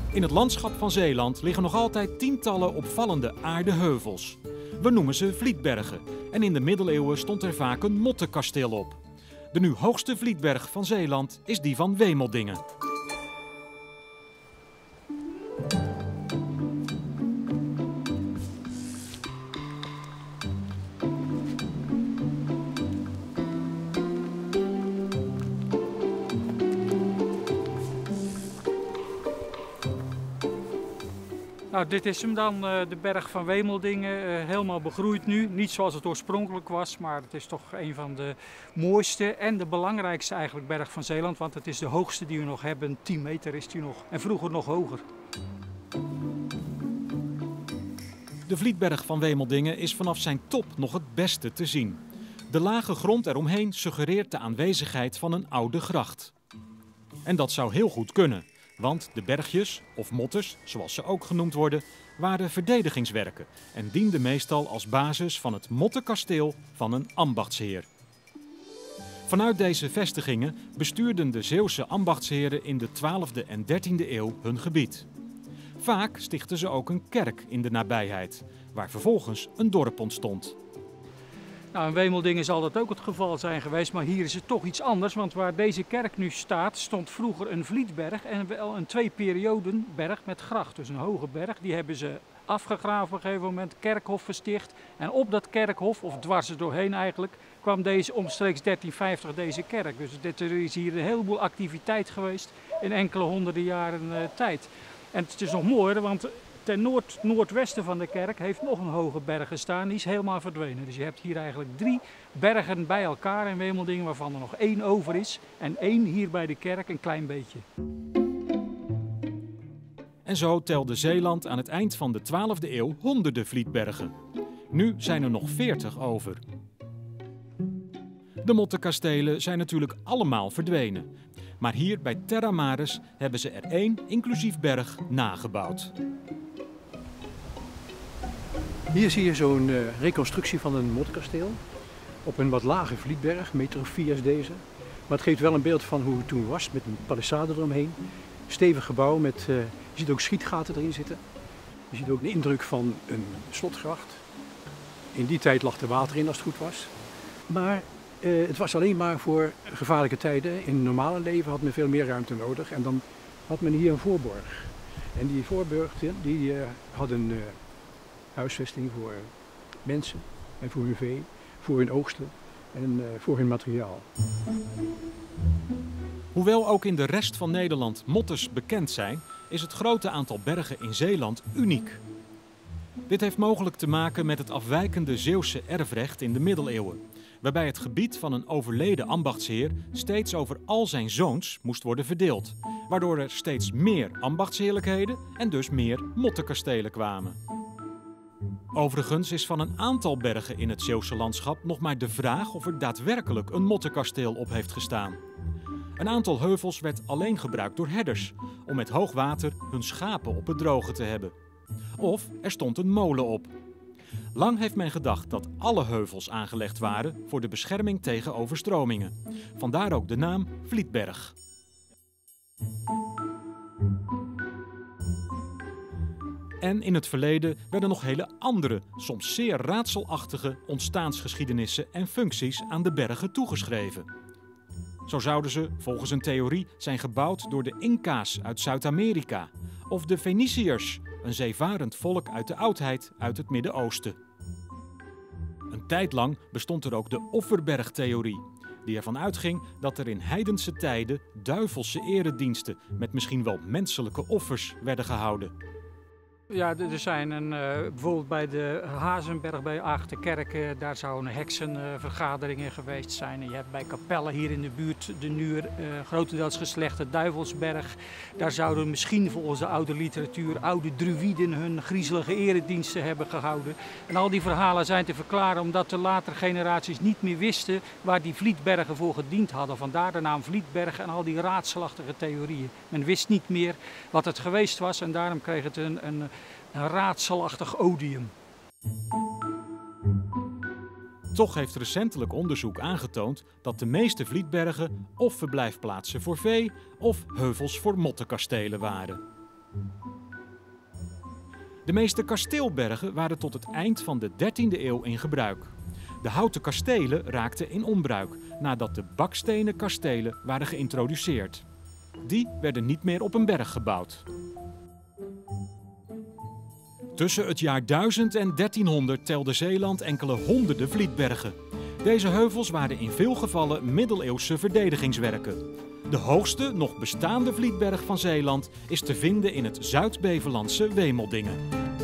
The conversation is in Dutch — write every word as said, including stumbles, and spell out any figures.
In het landschap van Zeeland liggen nog altijd tientallen opvallende aardeheuvels. We noemen ze Vlietbergen en in de middeleeuwen stond er vaak een mottenkasteel op. De nu hoogste Vlietberg van Zeeland is die van Wemeldingen. Nou, dit is hem dan, uh, de berg van Wemeldingen, uh, helemaal begroeid nu. Niet zoals het oorspronkelijk was, maar het is toch een van de mooiste en de belangrijkste eigenlijk berg van Zeeland. Want het is de hoogste die we nog hebben, tien meter is die nog en vroeger nog hoger. De Vlietberg van Wemeldingen is vanaf zijn top nog het beste te zien. De lage grond eromheen suggereert de aanwezigheid van een oude gracht. En dat zou heel goed kunnen. Want de bergjes, of mottes, zoals ze ook genoemd worden, waren verdedigingswerken en dienden meestal als basis van het mottenkasteel van een ambachtsheer. Vanuit deze vestigingen bestuurden de Zeeuwse ambachtsheren in de twaalfde en dertiende eeuw hun gebied. Vaak stichtten ze ook een kerk in de nabijheid, waar vervolgens een dorp ontstond. Nou, in Wemeldingen zal dat ook het geval zijn geweest, maar hier is het toch iets anders. Want waar deze kerk nu staat, stond vroeger een Vlietberg en wel een twee-periodenberg met gracht. Dus een hoge berg, die hebben ze afgegraven op een gegeven moment, kerkhof gesticht. En op dat kerkhof, of dwars er doorheen eigenlijk, kwam deze omstreeks dertien vijftig deze kerk. Dus dit, er is hier een heleboel activiteit geweest in enkele honderden jaren uh, tijd. En het is nog mooier, want ten noord noordwesten van de kerk heeft nog een hoge berg gestaan, die is helemaal verdwenen. Dus je hebt hier eigenlijk drie bergen bij elkaar in Wemeldingen, waarvan er nog één over is. En één hier bij de kerk een klein beetje. En zo telde Zeeland aan het eind van de twaalfde eeuw honderden Vlietbergen. Nu zijn er nog veertig over. De mottenkastelen zijn natuurlijk allemaal verdwenen. Maar hier bij Terra Maris hebben ze er één, inclusief berg, nagebouwd. Hier zie je zo'n uh, reconstructie van een mottenkasteel op een wat lage Vlietberg, meter of vier is deze. Maar het geeft wel een beeld van hoe het toen was, met een palissade eromheen. Stevig gebouw, met, uh, je ziet ook schietgaten erin zitten. Je ziet ook een indruk van een slotgracht. In die tijd lag er water in als het goed was. Maar uh, het was alleen maar voor gevaarlijke tijden. In het normale leven had men veel meer ruimte nodig en dan had men hier een voorborg. En die voorborg die, uh, had een uh, huisvesting voor mensen en voor hun vee, voor hun oogsten en uh, voor hun materiaal. Hoewel ook in de rest van Nederland mottes bekend zijn, is het grote aantal bergen in Zeeland uniek. Dit heeft mogelijk te maken met het afwijkende Zeeuwse erfrecht in de middeleeuwen, waarbij het gebied van een overleden ambachtsheer steeds over al zijn zoons moest worden verdeeld, waardoor er steeds meer ambachtsheerlijkheden en dus meer mottenkastelen kwamen. Overigens is van een aantal bergen in het Zeeuwse landschap nog maar de vraag of er daadwerkelijk een mottenkasteel op heeft gestaan. Een aantal heuvels werd alleen gebruikt door herders, om met hoog water hun schapen op het droge te hebben. Of er stond een molen op. Lang heeft men gedacht dat alle heuvels aangelegd waren voor de bescherming tegen overstromingen. Vandaar ook de naam Vlietberg. En in het verleden werden nog hele andere, soms zeer raadselachtige ontstaansgeschiedenissen en functies aan de bergen toegeschreven. Zo zouden ze, volgens een theorie, zijn gebouwd door de Inca's uit Zuid-Amerika of de Feniciërs, een zeevarend volk uit de oudheid uit het Midden-Oosten. Een tijd lang bestond er ook de Offerbergtheorie, die ervan uitging dat er in heidense tijden duivelse erediensten met misschien wel menselijke offers werden gehouden. Ja, er zijn een, uh, bijvoorbeeld bij de Hazenberg bij Aagtenkerk, uh, daar zouden heksenvergaderingen uh, geweest zijn. En je hebt bij Capelle hier in de buurt de nu uh, grotendeels geslechte Duivelsberg. Daar zouden misschien volgens de oude literatuur oude druïden hun griezelige erediensten hebben gehouden. En al die verhalen zijn te verklaren omdat de latere generaties niet meer wisten waar die Vlietbergen voor gediend hadden. Vandaar de naam Vlietberg en al die raadselachtige theorieën. Men wist niet meer wat het geweest was en daarom kreeg het een, een Een raadselachtig odium. Toch heeft recentelijk onderzoek aangetoond dat de meeste Vlietbergen of verblijfplaatsen voor vee of heuvels voor mottenkastelen waren. De meeste kasteelbergen waren tot het eind van de dertiende eeuw in gebruik. De houten kastelen raakten in onbruik nadat de bakstenen kastelen waren geïntroduceerd. Die werden niet meer op een berg gebouwd. Tussen het jaar duizend en dertienhonderd telde Zeeland enkele honderden vlietbergen. Deze heuvels waren in veel gevallen middeleeuwse verdedigingswerken. De hoogste nog bestaande vlietberg van Zeeland is te vinden in het Zuid-Bevelandse Wemeldingen.